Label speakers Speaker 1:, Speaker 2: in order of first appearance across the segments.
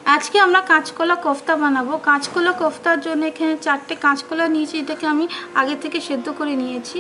Speaker 1: আজকে আমরা কাঁচকলা কোফতা বানাবো। কাঁচকলা কোফতার জন্য এখানে 4টে কাঁচকলা নিয়েছি, এটাকে আমি আগে থেকে সেদ্ধ করে নিয়েছি।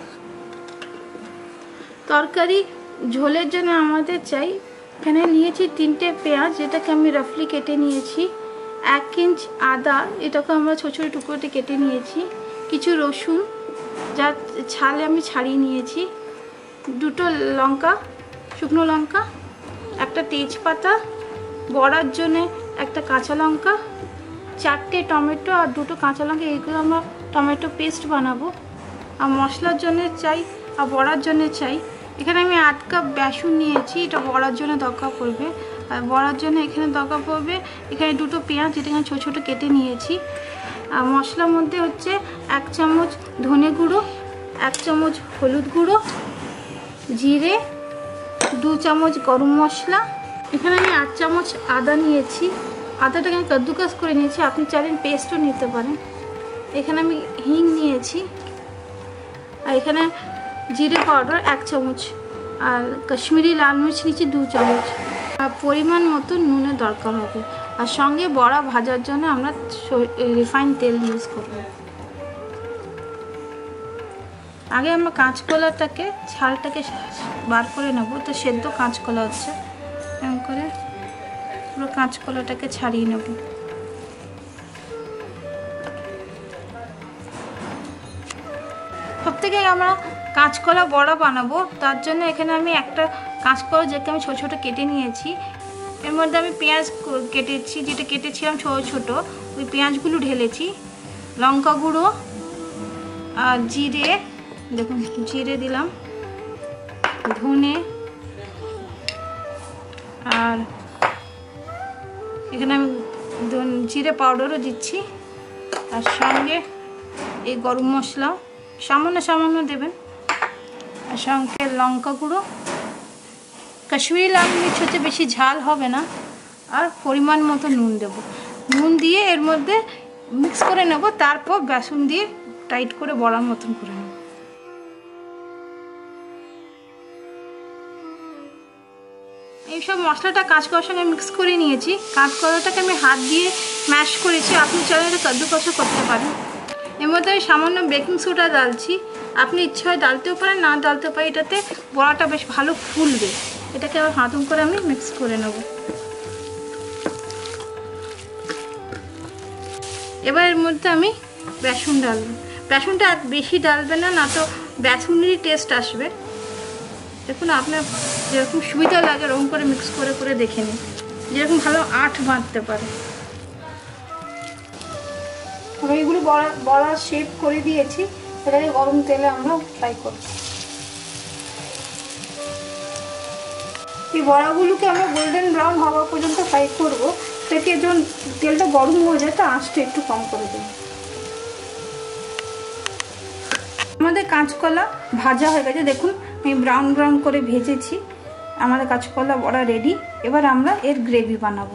Speaker 1: তরকারি ঝোলের জন্য আমাদের চাই, এখানে নিয়েছি 3টে পেঁয়াজ, যেটাকে আমি রাফলি কেটে নিয়েছি। 1 ইঞ্চ আদা, এটাকে আমরা ছোটো ছোটো টুকরোতে কেটে নিয়েছি। কিছু রসুন, যার ছালে আমি ছাড়িয়ে নিয়েছি। 2টো লঙ্কা, শুকনো লঙ্কা, একটা তেজপাতা, বড়ার জন্য একটা কাঁচা লঙ্কা, 4টে টমেটো আর 2টো কাঁচা লঙ্কা। এইগুলো আমরা টমেটো পেস্ট বানাবো। আর মশলার জন্য চাই আর বড়ার জন্য চাই, এখানে আমি 8 কাপ বেসন নিয়েছি, এটা বড়ার জন্য দরকার পড়বে। আর বড়ার জন্য এখানে দরকার পড়বে এখানে 2টো পেঁয়াজ, যেটা এখানে ছোটো ছোটো কেটে নিয়েছি। আর মশলার মধ্যে হচ্ছে 1 চামচ ধনে গুঁড়ো, 1 চামচ হলুদ গুঁড়ো, জিরে, 2 চামচ গরম মশলা। এখানে আমি 8 চামচ আদা নিয়েছি, আদাটাকে আমি কাদ্দুকাস করে নিয়েছি, আপনি চাইলেন পেস্টও নিতে পারেন। এখানে আমি হিং নিয়েছি, আর এখানে জিরে পাউডার 1 চামচ, আর কাশ্মীরি লাল মির্চ নিয়েছি 2 চামচ। আর পরিমাণ মতো নুনের দরকার হবে। আর সঙ্গে বড়া ভাজার জন্য আমরা রিফাইন তেল ইউজ করব। আগে আমরা কাঁচকলাটাকে ছালটাকে বার করে নেব। তো সেদ্ধ কাঁচকলা হচ্ছে, এরকম করে পুরো কাঁচকলাটাকে ছাড়িয়ে নেব। সবথেকে আমরা কাঁচকলা বড়া বানাবো, তার জন্য এখানে আমি একটা কাঁচকলা, যেটা আমি ছোটো ছোটো কেটে নিয়েছি, এর মধ্যে আমি পেঁয়াজ কেটেছি, যেটা কেটেছিলাম ছোটো ছোটো, ওই পেঁয়াজগুলো ঢেলেছি। লঙ্কা গুঁড়ো আর জিরে, দেখুন জিরে দিলাম, ধনে, আর এখানে আমি জিরে পাউডারও দিচ্ছি। আর সঙ্গে এই গরম মশলা সামান্য সামান্য দেবেন। আর সঙ্গে লঙ্কা গুঁড়ো, কাশ্মীরি লাল মির্চ হচ্ছে, বেশি ঝাল হবে না। আর পরিমাণ মতো নুন দেব। নুন দিয়ে এর মধ্যে মিক্স করে নেব, তারপর বেসন দিয়ে টাইট করে বড়ার মতন করে নেব। এইসব মশলাটা কাঁচকলার সঙ্গে মিক্স করে নিয়েছি। কাঁচকলাটাকে আমি হাত দিয়ে ম্যাশ করেছি, আপনি চাইলে কাদ্দুকসও করতে পারেন। এর মধ্যে আমি সামান্য বেকিং সোডা ডালছি, আপনি ইচ্ছা হয় ডালতেও পারেন, না ডালতে পারেন, এটাতে বড়াটা বেশ ভালো ফুলবে। এটাকে আবার হাতুম করে আমি মিক্স করে নেব। এবার এর মধ্যে আমি বেসন ডালবো। বেসনটা আর বেশি ডালবে না, না তো বেসনেরই টেস্ট আসবে। দেখুন আপনার যেরকম সুবিধা লাগে ওরকম করে মিক্স করে করে দেখে নিন, যেরকম ভালো আঁট বাঁধতে পারে। আমি এগুলো বড়া শেপ করে দিয়েছি, এটাকে গরম তেলে আমরা ফ্রাই করব। এই বড়াগুলোকে আমরা গোল্ডেন ব্রাউন হওয়া পর্যন্ত ফ্রাই করবো। এটাকে যখন তেলটা গরম হয়ে যায়, তো আঁচটা একটু কম করে দেব। আমাদের কাঁচকলা ভাজা হয়ে গেছে, দেখুন আমি ব্রাউন ব্রাউন করে ভেজেছি। আমাদের কাঁচকলা বড়া রেডি। এবার আমরা এর গ্রেভি বানাবো।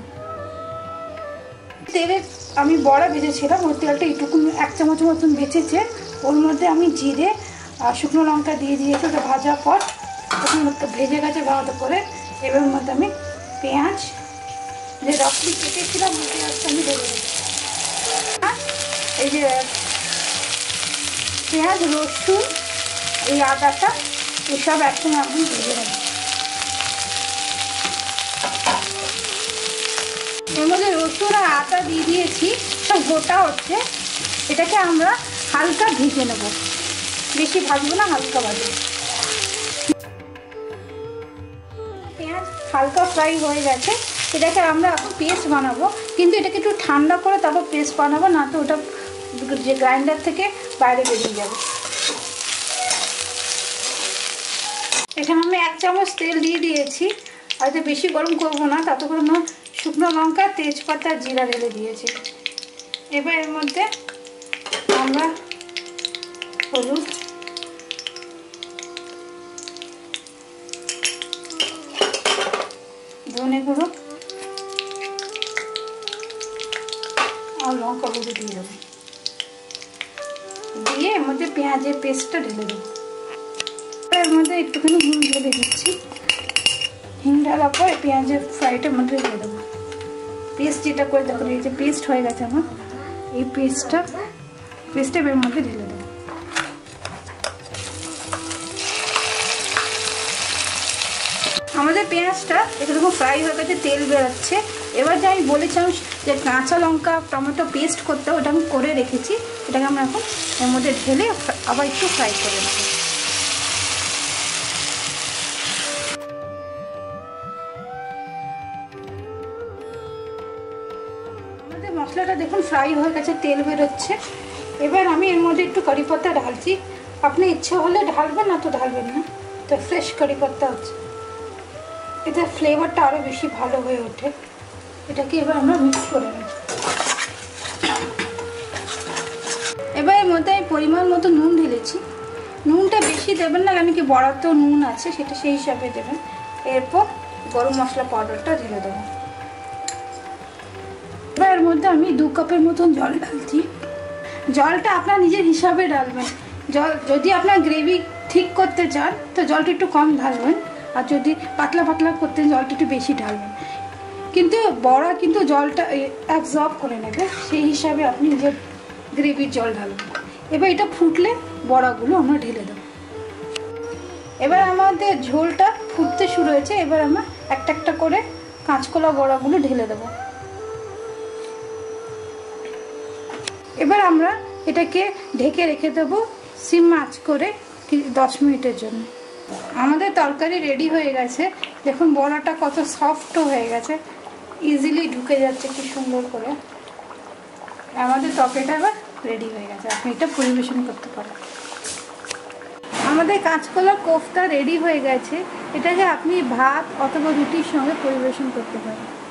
Speaker 1: তেলে আমি বড়া ভেজেছিলাম, ওই তেলটা এইটুকু 1 চামচ মতন ভেজেছে। ওর মধ্যে আমি জিরে আর শুকনো লঙ্কা দিয়ে দিয়েছি। ওটা ভাজার পর তখন ভেজে গেছে ভালো করে। এবার ওর মধ্যে আমি পেঁয়াজ, যে রাফলি কেটেছিলাম, পেঁয়াজটা আমি ঢেলে দিচ্ছি। এই যে পেঁয়াজ, রসুন, এই আদাটা, এসব একসঙ্গে আমি ভেজে রাখি। এর মধ্যে রসুন আর আদা দিয়ে দিয়েছি, সব গোটা হচ্ছে। এটাকে আমরা হালকা ভেজে নেব, বেশি ভাজবো না, হালকা ভাজবো। পেঁয়াজ হালকা ফ্রাই হয়ে গেছে, এটাকে আমরা এখন পেস্ট বানাবো। কিন্তু এটাকে একটু ঠান্ডা করে তারপর পেস্ট বানাবো, না তো ওটা যে গ্রাইন্ডার থেকে বাইরে বেরিয়ে যাবে। এখানে আমি 1 চামচ তেল দিয়ে দিয়েছি, আর এটা বেশি গরম করবো না, তাতে করে না শুকনো লঙ্কা, তেজপাতা, জিরা ঢেলে দিয়েছি। এবার এর মধ্যে আমরা হলুদ, ধনে গুঁড়ো আর লঙ্কা গুঁড়ো দিয়ে দেবো। দিয়ে এর মধ্যে পেঁয়াজের পেস্টটা ঢেলে দেবো। এর মধ্যে একটুখানি হিং ঢেলে দিচ্ছি। হিং ঢালার পর পেঁয়াজের ফ্রাইটার মধ্যে দিয়ে দেবো। পেস্ট যেটা করে দেখুন, এই যে পেস্ট হয়ে গেছে আমার, এই পেস্টটা এর মধ্যে ঢেলে দেবো। আমাদের পেঁয়াজটা এরকম ফ্রাই হয়ে গেছে, তেল বেরোচ্ছে। এবার যে আমি বলেছিলাম যে কাঁচা লঙ্কা টমেটো পেস্ট করতে, ওটা আমি করে রেখেছি, এটাকে আমরা এখন এর মধ্যে ঢেলে আবার একটু ফ্রাই করে নেব। আমাদের মশলাটা দেখুন ফ্রাই হয়ে গেছে, তেল বেরোচ্ছে। এবার আমি এর মধ্যে একটু কারি পাতা ঢালছি, আপনি ইচ্ছে হলে ঢালবেন, না তো ঢালবেন না। তো ফ্রেশ কারি পাতা হচ্ছে, এতে ফ্লেভারটা আরও বেশি ভালো হয়ে ওঠে। এটাকে এবার আমরা মিক্স করে নেব। এবার এর মধ্যে আমি পরিমাণ মতো নুন ঢেলেছি। নুনটা বেশি দেবেন না, কারণ কি বড়াতেও নুন আছে, সেটা সেই হিসাবে দেবেন। এরপর গরম মশলা পাউডারটা ঢেলে দেবো। এবার এর মধ্যে আমি 2 কাপের মতন জল ঢালছি। জলটা আপনার নিজের হিসাবে ডালবেন। জল যদি আপনার গ্রেভি ঠিক করতে চান তো জলটা একটু কম ঢালবেন, আর যদি পাতলা পাতলা করতে জলটা একটু বেশি ঢালবেন। কিন্তু বড়া কিন্তু জলটা অ্যাবজর্ব করে নেবে, সেই হিসাবে আপনি নিজের গ্রেভির জল ঢালবেন। এবার এটা ফুটলে বড়াগুলো আমরা ঢেলে দেবো। এবার আমাদের ঝোলটা ফুটতে শুরু হয়েছে, এবার আমরা একটা একটা করে কাঁচকলা বড়াগুলো ঢেলে দেবো। এবার আমরা এটাকে ঢেকে রেখে দেবো সিম আঁচ করে 10 মিনিটের জন্য। আমাদের তরকারি রেডি হয়ে গেছে। দেখুন বড়াটা কত সফট হয়ে গেছে, ইজিলি ঢুকে যাচ্ছে কি সুন্দর করে। আমাদের তরকারিটা এবার রেডি হয়ে গেছে, আপনি এটা পরিবেশন করতে পারেন। আমাদের কাঁচকলার কোফতা রেডি হয়ে গেছে, এটাকে আপনি ভাত অথবা রুটির সঙ্গে পরিবেশন করতে পারেন।